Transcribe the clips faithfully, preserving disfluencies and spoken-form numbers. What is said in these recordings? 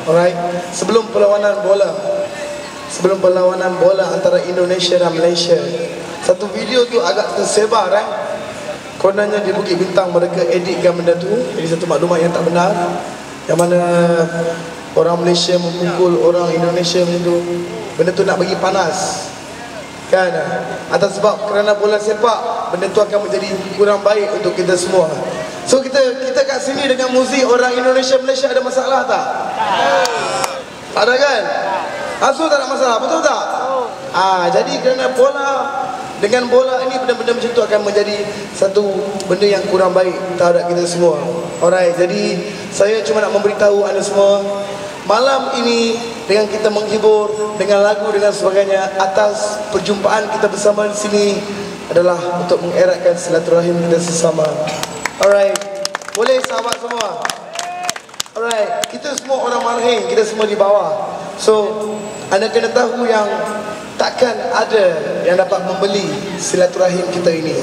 Alright. Sebelum perlawanan bola, sebelum perlawanan bola antara Indonesia dan Malaysia, satu video tu agak tersebar eh. Kononnya di Bukit Bintang mereka editkan benda tu. Jadi satu maklumat yang tak benar, yang mana orang Malaysia memukul orang Indonesia macam tu. Benda tu nak bagi panas, kan? Atas sebab kerana bola sepak, benda tu akan menjadi kurang baik untuk kita semua. So kita kita kat sini dengan muzik orang Indonesia Malaysia ada masalah tak? Ada kan? Asu tak ada masalah, betul tak? Ah, jadi kerana bola, dengan bola ini benda-benda macam tu akan menjadi satu benda yang kurang baik terhadap kita semua. Alright, jadi saya cuma nak memberitahu anda semua, malam ini dengan kita menghibur dengan lagu dengan sebagainya, atas perjumpaan kita bersama di sini adalah untuk mengeratkan silaturahim kita sesama. Alright, boleh sahabat semua? Alright, kita semua orang marhing, kita semua di bawah. So, anda kena tahu yang takkan ada yang dapat membeli silaturahim kita ini.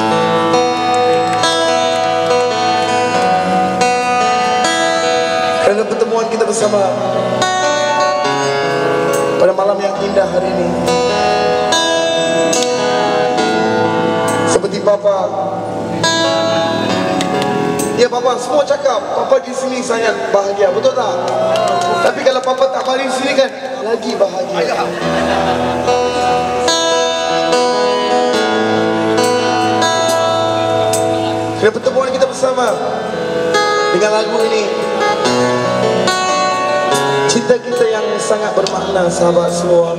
Kerana pertemuan kita bersama pada malam yang indah hari ini, seperti Papa, ya Papa semua cakap Papa di sini sangat bahagia, betul tak? Tapi kalau Papa tak mari di sini kan lagi bahagia. Kerana pertemuan kita bersama dengan lagu ini, cinta kita yang sangat bermakna sahabat semua.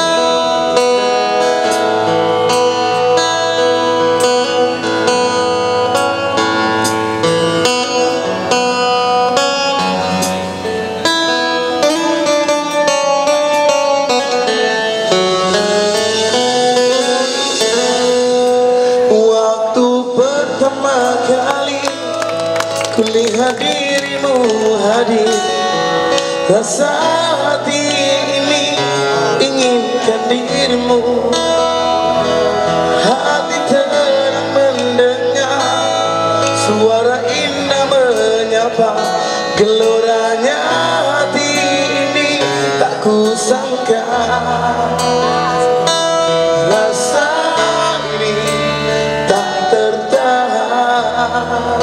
Kulihat dirimu hadir, rasa hati ini inginkan dirimu. Hati tenang mendengar suara indah menyapa, geloranya hati ini tak kusangka. Rasa ini tak tertahan,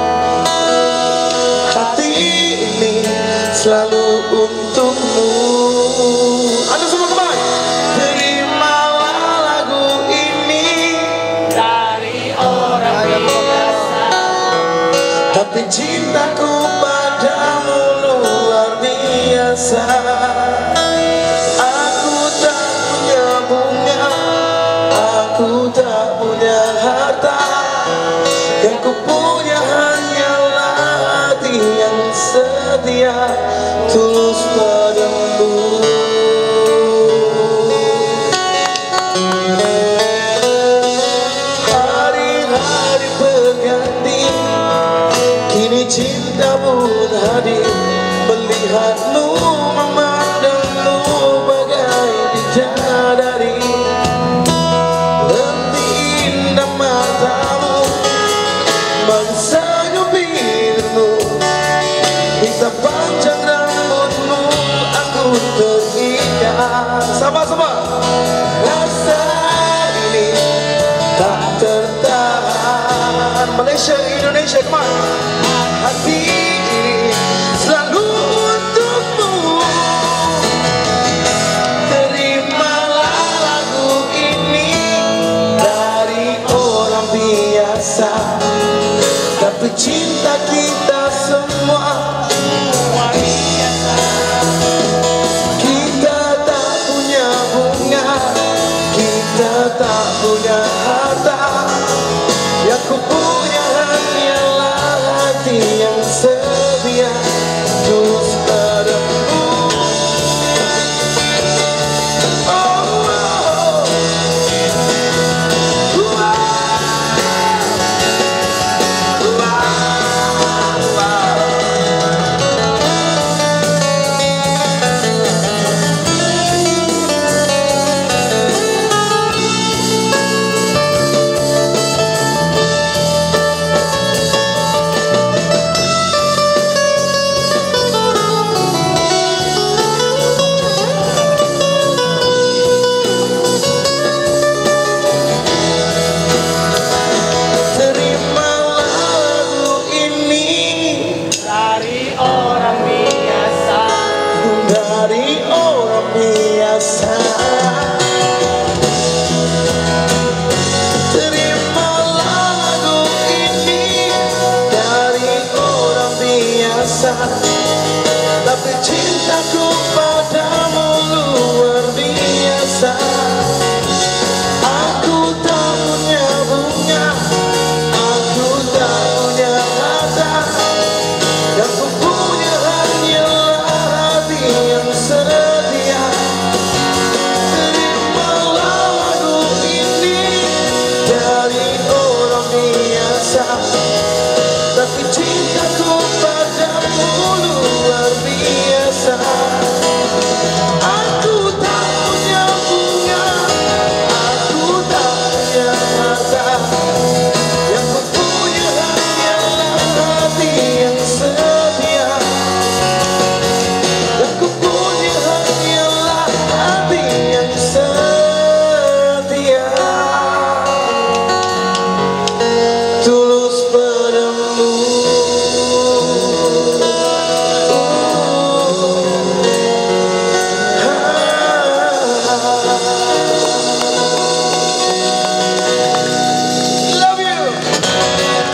selalu untukmu. Anda semua kembali. Terimalah lagu ini dari orang biasa, tapi cintaku padamu luar biasa. Aku tak punya bunga, aku tak punya harta, yang ku punya hanyalah hati yang setia, tulus padamu. Hari-hari berganti, kini cinta pun hadir, melihatmu, memandangmu bagai bidadari. Lebih indah matamu, mensenyum bibirmu, minta panjang rambutmu, aku terikat. Sama-sama. Rasa ini tak tertahan. Malaysia, Indonesia, kemana? Hati ini selalu untukmu. Tapi cintaku